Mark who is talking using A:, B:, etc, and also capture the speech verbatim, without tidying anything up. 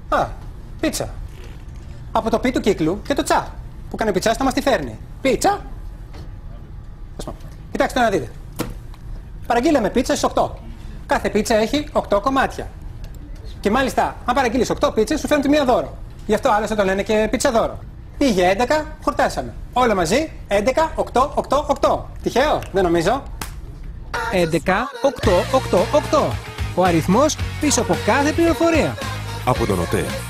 A: Α, πίτσα. Από το πι του κύκλου και το τσα. Που κάνει πιτσα, θα μας τη φέρνει. Πίτσα. Κοιτάξτε να δείτε. Παραγγείλαμε πίτσα στις οκτώ. Κάθε πίτσα έχει οκτώ κομμάτια. Και μάλιστα, αν παραγγείλεις οκτώ πίτσες, σου φέρνουν τη μία δώρο. Γι' αυτό άλλωστε το λένε και πίτσα δώρο. Πήγε έντεκα, χορτάσαμε. Όλα μαζί, έντεκα, οκτώ, οκτώ, οκτώ. Τυχαίο, δεν νομίζω.
B: έντεκα, οκτώ, οκτώ, οκτώ. Ο αριθμός πίσω από κάθε πληροφορία.
C: Από τον ΟΤΕ.